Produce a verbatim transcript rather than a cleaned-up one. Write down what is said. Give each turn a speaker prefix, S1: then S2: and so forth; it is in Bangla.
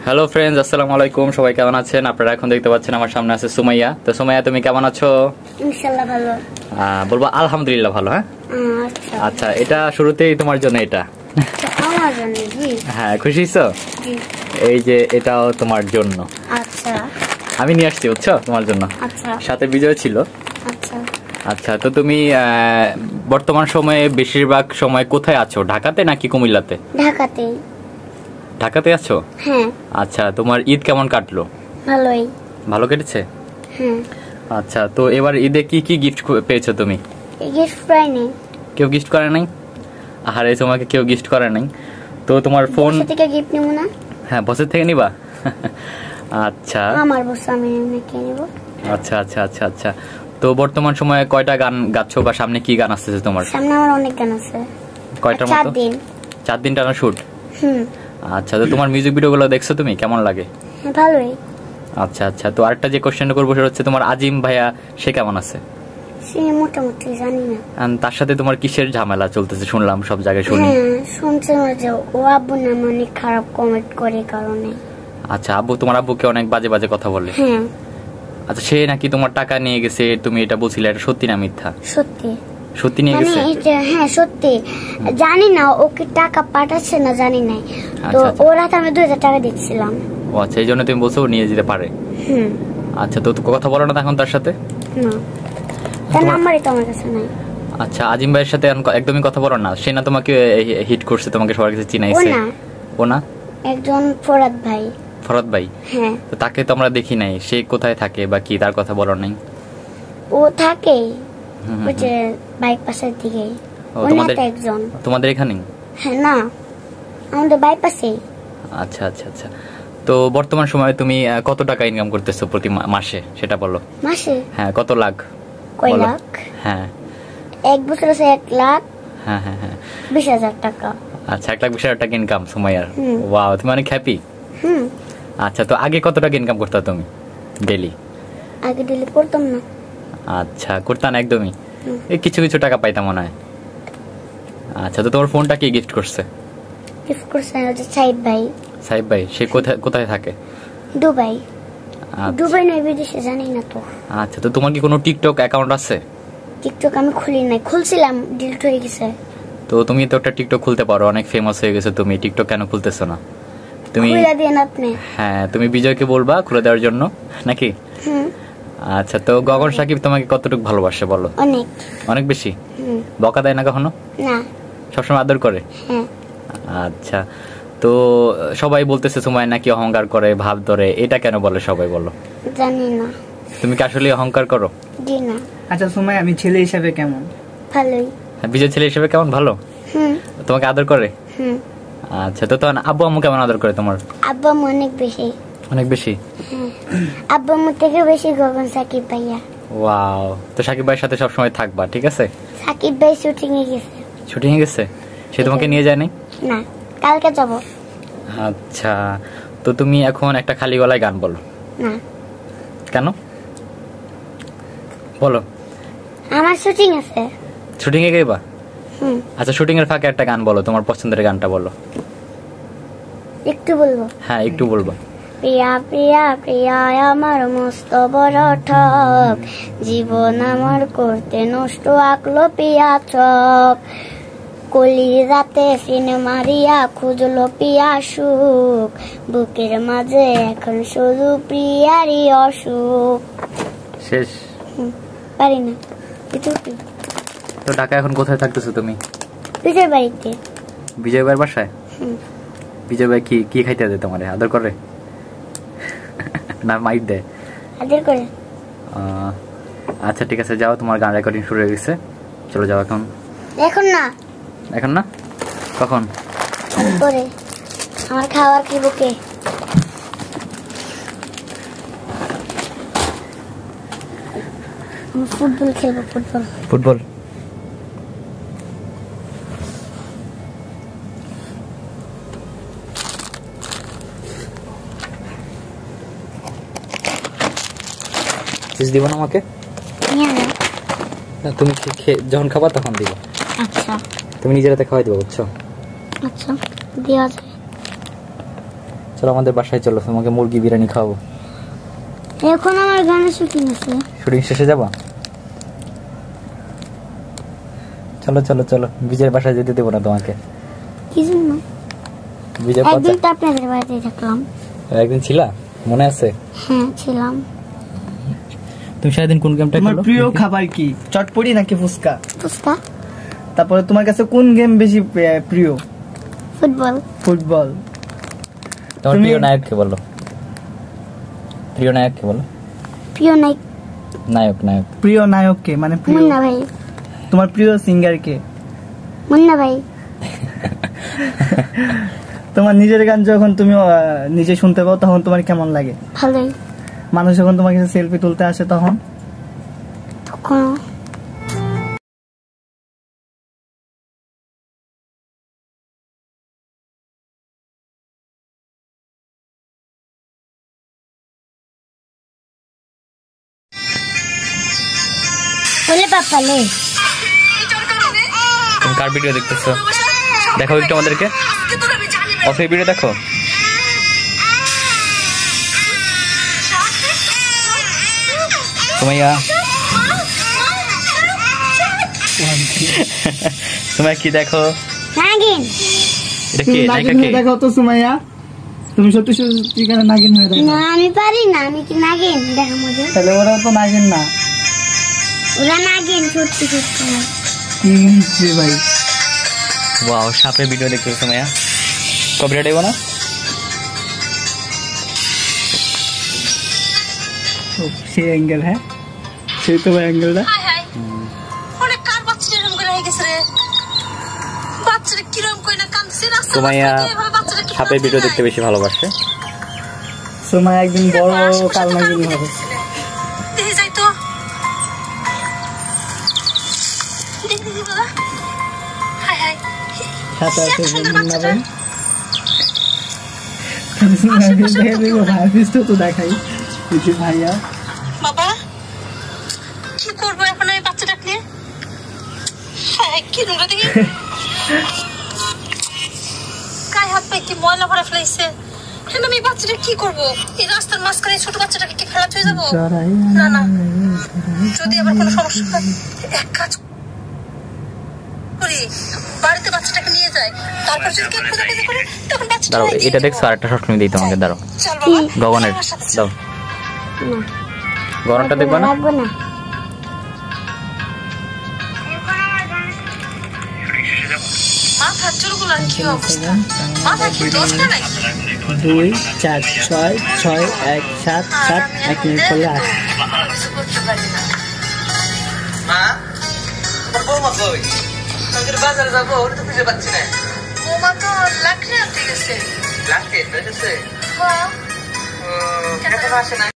S1: হ্যালো ফ্রেন্ডস, আসসালামু আলাইকুম। সবাই কেমন আছেন? আপনারা এখন দেখতে পাচ্ছেন আমার সামনে আছে সুমাইয়া। তো সুমাইয়া, তুমি কেমন আছো?
S2: ইনশাআল্লাহ ভালো।
S1: বলবো আলহামদুলিল্লাহ ভালো। হ্যাঁ
S2: আচ্ছা
S1: আচ্ছা, এটা শুরুতেই তোমার জন্য। এটা
S2: আমার জন্য? জি।
S1: হ্যাঁ, খুশি হইছো?
S2: জি।
S1: এই যে এটাও তোমার জন্য।
S2: আচ্ছা,
S1: আমি নিয়ে আসছি, বুঝছো, তোমার জন্য।
S2: আচ্ছা,
S1: সাথে বিজয় ছিল।
S2: আচ্ছা
S1: আচ্ছা, তো তুমি বর্তমান সময়ে বেশিরভাগ সময় কোথায় আছো? ঢাকাতে নাকি কুমিল্লাতে?
S2: ঢাকাতে।
S1: ঢাকাতে আছো?
S2: হ্যাঁ।
S1: আচ্ছা, তোমার ঈদ কেমন কাটলো?
S2: ভালোই।
S1: ভালো কেটেছে?
S2: হ্যাঁ।
S1: আচ্ছা, তো এবার ঈদে কি কি গিফট পেয়েছো তুমি?
S2: গিফট পাই নাই।
S1: কেউ গিফট করে নাই? আরে তোমাকে কেউ গিফট করে নাই? তো তোমার ফোন
S2: থেকে গিফট নিব না?
S1: হ্যাঁ, বসের থেকে নিবা। আচ্ছা,
S2: আমার বস আমি নাকি নিব।
S1: আচ্ছা আচ্ছা আচ্ছা আচ্ছা তো বর্তমান সময়ে কয়টা গান গাচ্ছো বা সামনে কি গান আসতেছে তোমার?
S2: সামনে আমার অনেক গান আছে।
S1: কয়টার মতো?
S2: চার দিন।
S1: চার দিন টানা শুট?
S2: হুম।
S1: আচ্ছা, তো তোমার মিউজিক ভিডিওগুলো দেখছো তুমি? কেমন লাগে?
S2: হ্যাঁ, ভালোই।
S1: আচ্ছা আচ্ছা তো আরেকটা যে কোশ্চেন করবো সেটা হচ্ছে, তোমার আজিম ভাইয়া সে কেমন আছে?
S2: সে মোটামুটি জানি না।
S1: তার সাথে তোমার কিসের ঝামেলা চলতেছে শুনলাম, সব জায়গায় শুনি।
S2: হ্যাঁ, শুনছি যে ও আব্বু নাম অনেক খারাপ কমেন্ট করে কারণে।
S1: আচ্ছা, আব্বু তোমার আব্বুকে অনেক বাজে বাজে কথা বলে?
S2: হ্যাঁ।
S1: আচ্ছা, সে নাকি তোমার টাকা নিয়ে গেছে, তুমি এটা বলছিলে, এটা সত্যি না মিথ্যা?
S2: সত্যি।
S1: সত্যি নিয়ে গেছে?
S2: হ্যাঁ সত্যি। জানি না ওকে টাকা পাঠাচ্ছে না, জানি না। তো ওরা তো আমি দুই হাজার টাকা দিচ্ছিলাম।
S1: ও আচ্ছা, এই জন্য তুমি বলছো নিয়ে যেতে পারে?
S2: হুম।
S1: আচ্ছা, তো কথা বলো না এখন তার সাথে?
S2: না, তার নাম্বারই তো আমার কাছে নাই।
S1: আচ্ছা, আজিম ভাইয়ের সাথে একদমই কথা বলো না? সে না তোমাকে হিট করছে, তোমাকে সবার কাছে চিনাইছে?
S2: ও না,
S1: ও না,
S2: একজন ফরাদ ভাই।
S1: ফরাদ ভাই?
S2: হ্যাঁ।
S1: তো তাকে তো আমরা দেখি নাই, সে কোথায় থাকে বা কি, তার কথা বলো নাই?
S2: ও থাকে ওই যে বাইপাসের দিকে। ও তোমাদের একজন?
S1: তোমাদের এখানে?
S2: হ্যাঁ, না আমাদের বাইপাসে।
S1: আচ্ছা আচ্ছা আচ্ছা তো বর্তমান সময়ে তুমি কত টাকা ইনকাম করতেছো প্রতি মাসে সেটা বলো?
S2: মাসে?
S1: হ্যাঁ, কত লাখ?
S2: কয় লাখ?
S1: হ্যাঁ,
S2: এক বছর আছে এক লাখ।
S1: হ্যাঁ হ্যাঁ হ্যাঁ
S2: বিশ হাজার টাকা।
S1: আচ্ছা, এক লাখ বিশ হাজার টাকা ইনকাম সুমাইয়ার। ওয়াও, তুমি অনেক হ্যাপি।
S2: হুম।
S1: আচ্ছা, তো আগে কত টাকা ইনকাম করতে তুমি ডেলি?
S2: আগে ডেলি করতাম না।
S1: আচ্ছা, করতাম না একদমই? এই কিছু কিছু টাকা পাইতাম মনে হয়। আচ্ছা, তো তোমার ফোনটা কি গিফট করছে?
S2: গিফট করছে হচ্ছে সাইব ভাই।
S1: সাইব ভাই? সে কোথায় কোথায় থাকে?
S2: দুবাই। দুবাই নয়, বিদেশে, জানি না তো।
S1: আচ্ছা, তো তোমার কি কোনো টিকটক অ্যাকাউন্ট আছে?
S2: টিকটক আমি খুলি নাই, খুলছিলাম ডিলিট হয়ে গেছে।
S1: তো তুমি তো একটা টিকটক খুলতে পারো, অনেক ফেমাস হয়ে গেছে তুমি, টিকটক কেন খুলতেছো না তুমি?
S2: খুলে দেন আপনি।
S1: হ্যাঁ, তুমি বিজয়কে বলবা খুলে দেওয়ার জন্য নাকি?
S2: হুম।
S1: আচ্ছা, তো গগন সাকিব তোমাকে কতটুকু ভালোবাসে বলো?
S2: অনেক।
S1: অনেক বেশি? বকা দেয় না কখনো?
S2: না।
S1: সবসময় আদর করে?
S2: হ্যাঁ।
S1: আচ্ছা, তো সবাই বলতেছে সুমাইয়া নাকি অহংকার করে, ভাব ধরে, এটা কেন বলে সবাই বলো?
S2: জানি না।
S1: তুমি কি আসলে অহংকার করো?
S2: জি না।
S3: আচ্ছা সুমাইয়া, আমি ছেলে হিসেবে কেমন?
S2: ভালোই।
S1: বিজয় ছেলে হিসেবে কেমন? ভালো।
S2: হুম।
S1: তোমাকে আদর করে?
S2: হুম।
S1: আচ্ছা, তো তোমার আব্বু আম্মু কেমন আদর করে তোমার?
S2: আব্বু আম্মু অনেক বেশি।
S1: অনেক বেশি?
S2: হ্যাঁ, আব্বু আম্মু থেকে বেশি গগন সাকিব ভাইয়া।
S1: ওয়াও, তো সাকিব ভাইয়ের সাথে সব সময় থাকবা, ঠিক আছে?
S2: সাকিব ভাই শুটিং এ গেছে।
S1: শুটিং এ গেছে? সে তোমাকে নিয়ে যায় নাই?
S2: না, কালকে যাব।
S1: আচ্ছা, তো তুমি এখন একটা খালি গলায় গান বলো।
S2: না।
S1: কেন? বলো।
S2: আমার শুটিং আছে।
S1: শুটিং এ গাইবা?
S2: হুম।
S1: আচ্ছা, শুটিং এর ফাঁকে একটা গান বলো, তোমার পছন্দের গানটা বলো।
S2: একটু বলবো?
S1: হ্যাঁ, একটু বলবো।
S2: প্রিয়া প্রিয়া প্রিয়া আমার মস্ত বড় ঠক, জীবন আমার করতে নষ্ট আঁকলো পিয়া চক, কলি রাতে সিনেমা রিয়া খুঁজলো পিয়া সুখ, বুকের মাঝে এখন শুধু প্রিয়ারই অসুখ।
S1: শেষ?
S2: পারি না।
S1: তো ঢাকা এখন কোথায় থাকতেছো তুমি?
S2: বিজয় বাড়িতে।
S1: বিজয় ভাইয়ের বাসায়? বিজয় ভাই কি কি খাইতে দেয় তোমারে? আদর করে না মাইট দেয়?
S2: আদর করে।
S1: আচ্ছা, ঠিক আছে, যাও, তোমার গান রেকর্ডিং শুরু হয়ে গেছে, চলো যাও এখন।
S2: এখন না।
S1: এখন না? কখন?
S2: পরে। আমার খাবার কি বুকে? ফুটবল খেলবো। ফুটবল
S1: ফুটবল দিব না আমাকে? না, তুমি যখন খাবা তখন দিব।
S2: আচ্ছা,
S1: তুমি নিজের হাতে খাওয়াই দিবা, বুঝছো?
S2: আচ্ছা, দেওয়া যায়।
S1: চলো আমাদের বাসায় চলো, তোমাকে মুরগি বিরিয়ানি খাওয়াবো।
S2: এখন আমার গানের শুটিং আছে।
S1: শুটিং শেষে যাবা? চলো চলো চলো, বিজয়ের বাসায় যেতে দেবো না তোমাকে।
S2: কি জন্য?
S1: বিজয়
S2: একদিন তো আপনাদের বাড়িতে থাকলাম।
S1: একদিন ছিলা, মনে আছে?
S2: হ্যাঁ ছিলাম।
S1: তুমি সারাদিন কোন গেমটা
S3: তোমার
S1: খেলো?
S3: প্রিয় খাবার কি, চটপটি নাকি ফুচকা?
S2: ফুচকা।
S3: তারপরে তোমার কাছে কোন গেম বেশি আহ, প্রিয়?
S2: ফুটবল।
S3: ফুটবল।
S1: তোমার
S3: তুমি-
S1: প্রিয় নায়ককে বলো, প্রিয় নায়ককে বলো।
S2: প্রিয় নায়ক
S1: নায়ক নায়ক
S3: প্রিয় নায়ক কে, মানে প্রিয়
S2: মুন্না ভাই।
S3: তোমার প্রিয় সিঙ্গার কে?
S2: মুন্না ভাই।
S3: তোমার নিজের গান যখন তুমি আহ, নিজে শুনতে পাও তখন তোমার কেমন লাগে?
S2: ভালোই।
S3: মানুষ যখন তোমার কাছে সেলফি তুলতে আসে তখন?
S2: তখন বলে পাপালে।
S1: তুমি কার ভিডিও দেখতেছো? দেখাও একটু আমাদেরকে, অফে ভিডিও দেখো। সুমাইয়া, সুমাইয়া কি দেখো?
S2: নাগিন।
S1: এটা
S3: তুমি
S1: কে? নায়িকা
S3: নাগিন
S1: কে?
S3: হয়ে দেখো তো সুমাইয়া, তুমি সত্যি সত্যি করে নাগিন হয়ে দেখো।
S2: না আমি পারি না, আমি কি নাগিন দেখা মজা।
S3: তাহলে ওরাও তো নাগিন না।
S2: ওরা নাগিন সত্যি সত্যি।
S3: কি রে ভাই,
S1: ওয়াও, সাপের ভিডিও দেখতেছো সুমাইয়া? কপিরাইট দেবো না?
S3: ও, সেই অ্যাঙ্গেল, হ্যাঁ সেই তো অ্যাঙ্গেলটা।
S4: অনেক কার বাচ্চাটা এরকম করে হয়ে গেছে রে, বাচ্চাটা কিরকম করে না কাঁদছে না।
S1: সুমাইয়া সাপের ভিডিও দেখতে বেশি ভালোবাসে।
S3: সুমাইয়া একদিন বড় কাল নাগিন হবে।
S4: দেখে যাই তো, দেখি দেখি বাবা। হাই হাই,
S3: সাথে আছে মুন্না ভাই। সুমাইয়া দেখে দেখো ভাইবিস্ট তো দেখাই বুঝি ভাইয়া।
S4: বাবা কি করবো এখন আমি বাচ্চাটা নিয়ে? হাই কি নোংরা দেখি, গায়ে হাত পায়ে কি ময়লা ভরে ফেলেছে। এখন আমি এই বাচ্চাটা কি করবো? এই রাস্তার মাঝখানে ছোট বাচ্চাটাকে কি ফেলা হয়ে যাবো? না না, যদি আবার কোনো সমস্যা হয় এক কাজ করি, বাড়িতে বাচ্চাটাকে নিয়ে যায়, তারপর যদি কেউ খোঁজাখুঁজি করে তখন বাচ্চাটা
S1: দাঁড়াও, এটা দেখছো? আরেকটা শর্ট ফিল্ম দিই তোমাকে, দাঁড়াও।
S4: চল বাবা,
S1: গগনের
S4: আমার সাথে চল।
S1: দাও, গগনটা দেখবা না?
S2: লাগবে না।
S4: মাথার চুলগুলোর কি অবস্থা? মাথা কি দোষ না নাকি?
S3: দুই চার ছয় ছয় এক সাত সাত এক মিনিট করলে আট।
S4: কিছু করতে পারি না।
S5: মা, তোমার বৌমা কই? আমি তো বাজারে যাবো, ওটা তো খুঁজে পাচ্ছি না।
S4: বৌমা তো লাকড়ি আনতে গেছে।
S5: লাস্টে হয়েছে?
S4: হ্যাঁ,
S5: এখনো আসে না।